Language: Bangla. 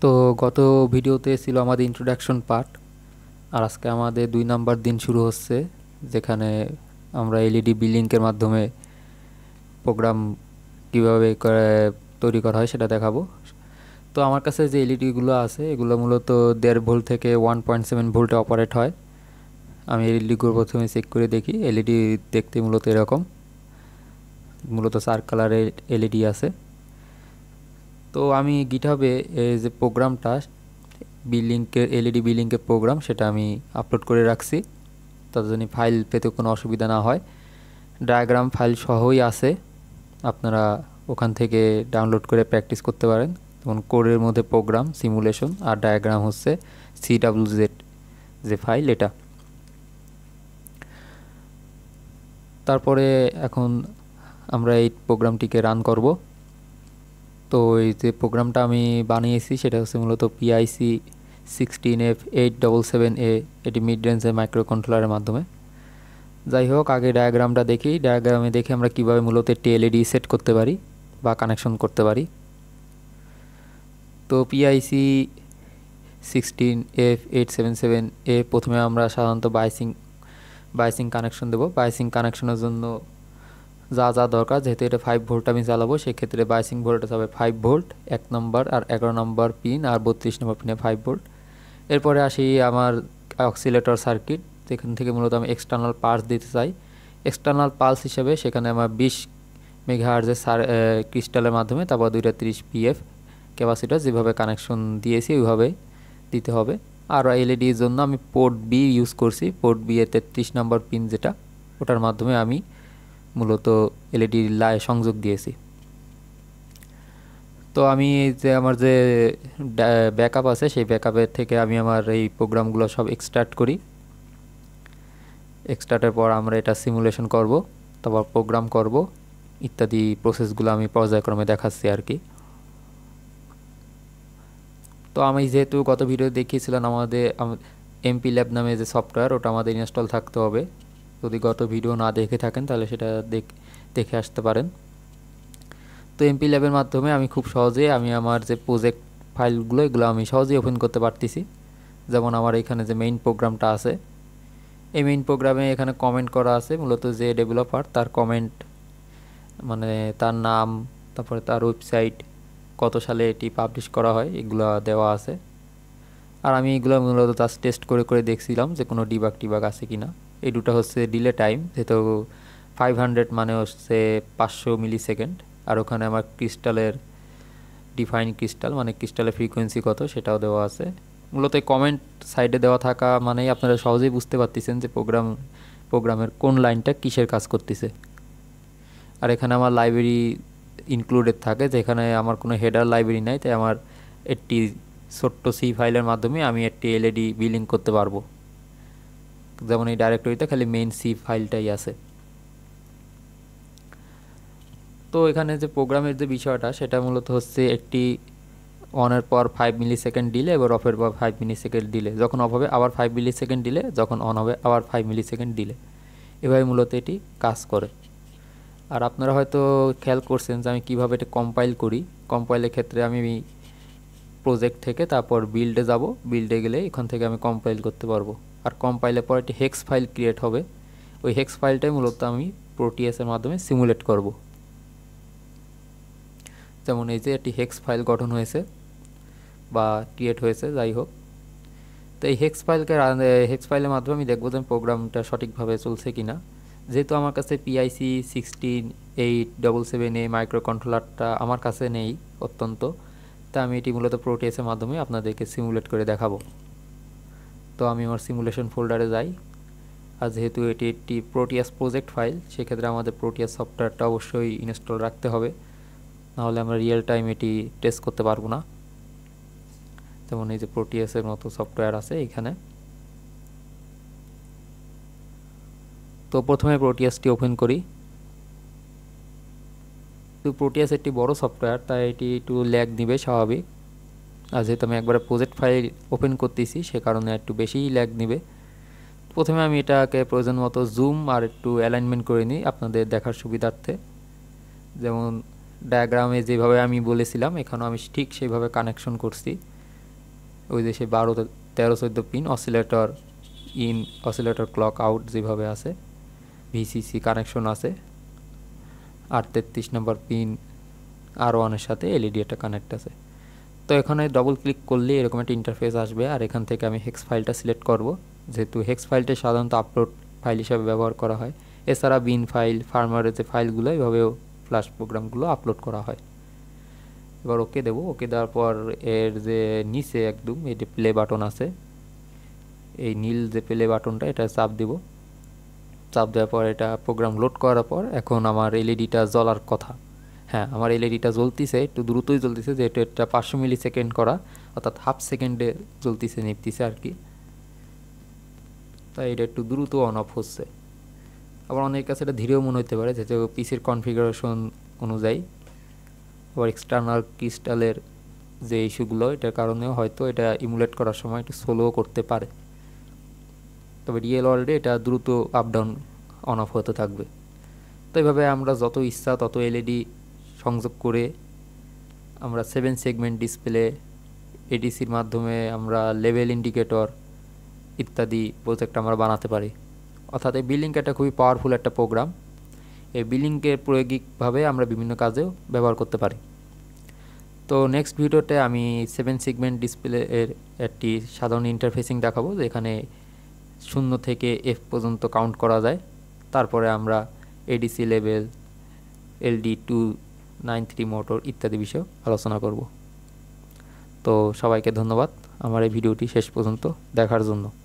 তো গত ভিডিওতে ছিল আমাদের ইন্ট্রোডাকশন পার্ট, আর আজকে আমাদের 2 নাম্বার দিন শুরু হচ্ছে, যেখানে আমরা এলইডি বিলিংকের মাধ্যমে প্রোগ্রাম কীভাবে তৈরি করা হয় সেটা দেখাবো। তো আমার কাছে যে এলইডিগুলো আছে এগুলো মূলত 1.5 ভোল্ট থেকে 1.7 ভোল্টে অপারেট হয়। আমি এলইডিগুলো প্রথমে চেক করে দেখি। এলইডি দেখতে মূলত এরকম, মূলত 4 কালারের এলইডি আছে। তো আমি গিটহাবে এই যে প্রোগ্রামটা বিলিংকের এলইডি বিলিংকের প্রোগ্রাম সেটা আমি আপলোড করে রাখছি, তার জন্য ফাইল পেতে কোনো অসুবিধা না হয়। ডায়াগ্রাম ফাইল সহই আছে, আপনারা ওখান থেকে ডাউনলোড করে প্র্যাকটিস করতে পারেন। যেমন কোডের মধ্যে প্রোগ্রাম, সিমুলেশন আর ডায়াগ্রাম হচ্ছে CWZ যে ফাইল এটা। তারপরে এখন আমরা এই প্রোগ্রামটিকে রান করব। তো এই যে প্রোগ্রামটা আমি বানিয়েছি সেটা হচ্ছে মূলত PIC 16F877A, এটি মিড রেঞ্জের মাইক্রো কন্ট্রোলারের মাধ্যমে। যাই হোক, আগে ডায়াগ্রামটা দেখি। ডায়াগ্রামে দেখে আমরা কিভাবে মূলত একটি এলইডি সেট করতে পারি বা কানেকশন করতে পারি। তো PIC 16F877A প্রথমে আমরা সাধারণত বাইসিং কানেকশন দেব। বাইসিং কানেকশনের জন্য যা যা দরকার, যেহেতু এটা 5 ভোল্ট আমি চালাবো, সেক্ষেত্রে বাইসিং ভোল্টেজ হবে 5 ভোল্ট 1 নম্বর, আর 11 নম্বর পিন আর 32 নম্বর পিনে 5 ভোল্ট। এরপরে আসি আমার অক্সিলেটর সার্কিট, যেখান থেকে মূলত আমি এক্সটার্নাল পালস দিতে চাই। এক্সটার্নাল পালস হিসেবে সেখানে আমার 20 মেগাহার্জের ক্রিস্টালের মাধ্যমে, তারপর 230 PF ক্যাপাসিটার যেভাবে কানেকশন দিয়েছি ওইভাবে দিতে হবে। আর এলইডির জন্য আমি পোর্ট বি ইউজ করছি। পোর্ট বি এর 33 নম্বর পিন যেটা, ওটার মাধ্যমে আমি মূলত এলইডি সংযোগ দিয়েছি। তো আমি যে আমার যে ব্যাকআপ আছে সেই ব্যাকআপের থেকে আমি আমার এই প্রোগ্রামগুলো সব এক্সট্রাক্ট করি। এক্সট্রাক্টের পর আমরা এটা সিমুলেশন করব, তারপর প্রোগ্রাম করব ইত্যাদি প্রসেসগুলো আমি পর্যায়ক্রমে দেখাচ্ছি আর কি। তো আমি যেহেতু গত ভিডিও দেখিয়েছিলাম আমাদের MP ল্যাব নামে যে সফটওয়্যার, ওটা আমাদের ইনস্টল থাকতে হবে। যদি গত ভিডিও না দেখে থাকেন তাহলে সেটা দেখে আসতে পারেন। তো MP ল্যাবের মাধ্যমে আমি খুব সহজে আমি আমার যে প্রজেক্ট ফাইলগুলো এগুলো আমি সহজেই ওপেন করতে পারতেছি। যেমন আমার এখানে যে মেইন প্রোগ্রামটা আছে, এই মেইন প্রোগ্রামে এখানে কমেন্ট করা আছে মূলত যে ডেভেলপার তার কমেন্ট, মানে তার নাম, তারপরে তার ওয়েবসাইট, কত সালে এটি পাবলিশ করা হয়, এগুলো দেওয়া আছে। আর আমি এগুলো মূলত জাস্ট টেস্ট করে করে দেখছিলাম যে কোনো ডিবাগ আছে কিনা। এই দুটো হচ্ছে ডিলে টাইম, যেহেতু 500 মানে হচ্ছে 500 মিলি সেকেন্ড, আর ওখানে আমার ক্রিস্টালের ডিফাইন ক্রিস্টাল মানে ক্রিস্টালের ফ্রিকোয়েন্সি কত সেটাও দেওয়া আছে। মূলত এই কমেন্ট সাইডে দেওয়া থাকা মানেই আপনারা সহজেই বুঝতে পারতেছেন যে প্রোগ্রামের কোন লাইনটা কিসের কাজ করতেছে। আর এখানে আমার লাইব্রেরি ইনক্লুডেড থাকে, যেখানে আমার কোনো হেডার লাইব্রেরি নাই, তাই আমার একটি ছোট্ট সি ফাইলের মাধ্যমে আমি একটি এলইডি বিলিং করতে পারবো। যেমন এই ডাইরেক্টরিতে খালি মেইন সি ফাইলটাই আছে। তো এখানে যে প্রোগ্রামের যে বিষয়টা সেটা মূলত হচ্ছে একটি অনের পর 5 মিলি সেকেন্ড ডিলে, এবার অফের পর 5 মিলি সেকেন্ড ডিলে, যখন অফ হবে আবার 5 মিলি সেকেন্ড ডিলে, যখন অন হবে আবার 5 মিলি সেকেন্ড ডিলে, এভাবে মূলত এটি কাজ করে। আর আপনারা হয়তো খেয়াল করছেন যে আমি কীভাবে এটা কম্পাইল করি। কম্পাইলের ক্ষেত্রে আমি প্রজেক্ট থেকে তারপর বিল্ডে যাব, বিল্ডে গেলে এখান থেকে আমি কম্পাইল করতে পারবো। আর কম্পাইলের পর একটি হেক্স ফাইল ক্রিয়েট হবে, ওই হেক্স ফাইলটাই মূলত আমি প্রোটিয়াসের মাধ্যমে সিমুলেট করব। যেমন এই যে একটি হেক্স ফাইল গঠন হয়েছে বা ক্রিয়েট হয়েছে, যাই হোক। তো এই হেক্স ফাইলের মাধ্যমে আমি দেখবো যে প্রোগ্রামটা সঠিকভাবে চলছে কিনা। যেহেতু আমার কাছে PIC 16F877A মাইক্রো কন্ট্রোলারটা আমার কাছে নেই অত্যন্ত, তা আমি এটি মূলত প্রোটিয়াসের মাধ্যমে আপনাদেরকে সিমুলেট করে দেখাবো। তো আমি আমার সিমুলেশন ফোল্ডারে যাই। আর যেহেতু এটি একটি প্রোটিয়াস প্রজেক্ট ফাইল, সেক্ষেত্রে আমাদের প্রোটিয়াস সফটওয়্যারটা অবশ্যই ইনস্টল রাখতে হবে, নাহলে আমরা রিয়েল টাইম এটি টেস্ট করতে পারবো না। যেমন এই যে প্রোটিয়াসের মতো সফটওয়্যার আছে এখানে। তো প্রথমে প্রোটিয়াসটি ওপেন করি। তো প্রোটিয়াস একটি বড় সফটওয়্যার, তাই এটি একটু ল্যাগ দিবে স্বাভাবিক। আর যেহেতু আমি একবারে প্রজেক্ট ফাইল ওপেন করতেছি সে কারণে একটু বেশিই ল্যাগ দিবে। প্রথমে আমি এটাকে প্রয়োজন মতো জুম আর একটু অ্যালাইনমেন্ট করে নিই আপনাদের দেখার সুবিধার্থে। যেমন ডায়াগ্রামে যেভাবে আমি বলেছিলাম এখানেও আমি ঠিক সেইভাবে কানেকশন করছি। ওই যে সে 12 13 14 pin oscillator in oscillator clock out যেভাবে আছে, ভিসিসি কানেকশন আছে, আর 33 নম্বর পিন R1 এর সাথে এলইডি একটা কানেক্ট আছে। তো এখানে ডবল ক্লিক করলে এরকম একটা ইন্টারফেস আসবে, আর এখান থেকে আমি হেক্স ফাইলটা সিলেক্ট করব, যেহেতু হেক্স ফাইলটা সাধারণত আপলোড ফাইল হিসাবে ব্যবহার করা হয়। এছাড়া বিন ফাইল, ফার্মারের যে ফাইলগুলো এভাবেও ফ্ল্যাশ প্রোগ্রামগুলো আপলোড করা হয়। এবার ওকে দেবো। ওকে দেওয়ার পর এর যে নিচে একদম এই যে প্লে বাটন আছে, এই নীল যে প্লে বাটনটা, এটা চাপ দিব। চাপ দেওয়ার পর এটা প্রোগ্রাম লোড করার পর এখন আমার এলইডিটা জ্বলার কথা। হ্যাঁ, আমার এলইডিটা জ্বলতিছে, একটু দ্রুতই জ্বলতিছে, যেহেতু এটা 500 মিলি সেকেন্ড করা, অর্থাৎ হাফ সেকেন্ডে জ্বলতিছে, নিপতিছে আর কি। তাই এটা একটু দ্রুত অন অফ হচ্ছে। আবার অনেকের কাছে এটা ধীরেও মনে হতে পারে, যেহেতু পিসির কনফিগারেশন অনুযায়ী। আবার এক্সটার্নাল ক্রিস্টালের যে ইস্যুগুলো, এটার কারণেও হয়তো এটা ইমুলেট করার সময় একটু স্লো করতে পারে। তবে রিয়েল ওয়ার্ল্ডে এটা দ্রুত আপ ডাউন অন অফ হতে থাকবে। তো এইভাবে আমরা যত ইচ্ছা তত এলইডি সংযোগ করে আমরা 7 সেগমেন্ট ডিসপ্লে, এডিসির মাধ্যমে আমরা লেভেল ইন্ডিকেটর ইত্যাদি প্রজেক্ট আমরা বানাতে পারি। অর্থাৎ এই বিলিংক একটা খুবই পাওয়ারফুল একটা প্রোগ্রাম। এই বিলিংকের প্রায়োগিকভাবে আমরা বিভিন্ন কাজেও ব্যবহার করতে পারি। তো নেক্সট ভিডিওতে আমি 7 সেগমেন্ট ডিসপ্লে এর একটি সাধারণ ইন্টারফেসিং দেখাবো, যেখানে 0 থেকে F পর্যন্ত কাউন্ট করা যায়। তারপরে আমরা এডিসি লেভেল, LD293 মোটর ইত্যাদি বিষয়ে আলোচনা করব। তো সবাইকে ধন্যবাদ আমার এই ভিডিওটি শেষ পর্যন্ত দেখার জন্য।